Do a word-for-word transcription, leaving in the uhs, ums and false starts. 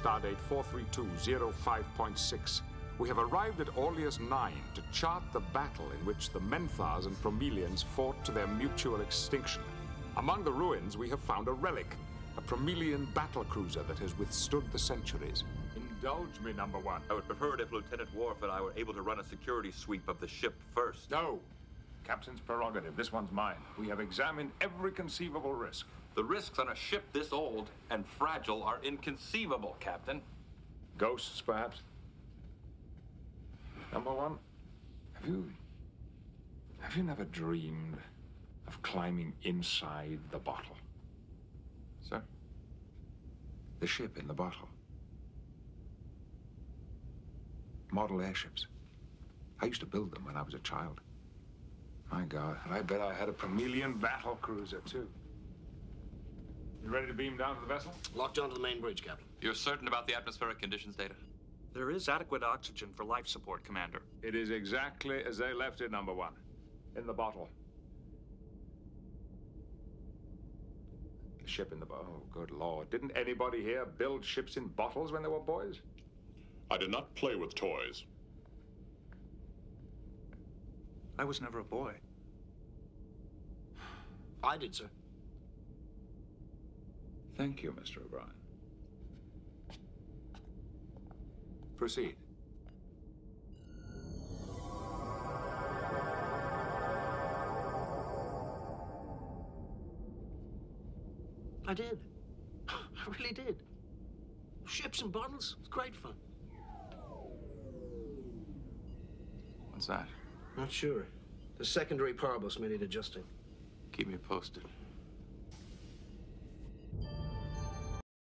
stardate four three two zero five point six. We have arrived at Orleus nine to chart the battle in which the Menthars and Promelians fought to their mutual extinction. Among the ruins, we have found a relic, a Promelian battlecruiser that has withstood the centuries. Indulge me, number one. I would prefer it if Lieutenant Worf and I were able to run a security sweep of the ship first. No. Captain's prerogative. This one's mine. We have examined every conceivable risk. The risks on a ship this old and fragile are inconceivable, Captain. Ghosts, perhaps? Number one, have you... have you never dreamed of climbing inside the bottle? Sir? The ship in the bottle. Model airships. I used to build them when I was a child. My God, I bet I had a Promelian battle cruiser, too. You ready to beam down to the vessel? Locked onto the main bridge, Captain. You're certain about the atmospheric conditions data? There is adequate oxygen for life support, Commander. It is exactly as they left it, number one. In the bottle. The ship in the bottle. Oh, good Lord. Didn't anybody here build ships in bottles when they were boys? I did not play with toys. I was never a boy. I did, sir. Thank you, Mister O'Brien. Proceed. I did. I really did. Ships and bottles. It's great fun. What's that? Not sure. The secondary power bus may need adjusting. Keep me posted.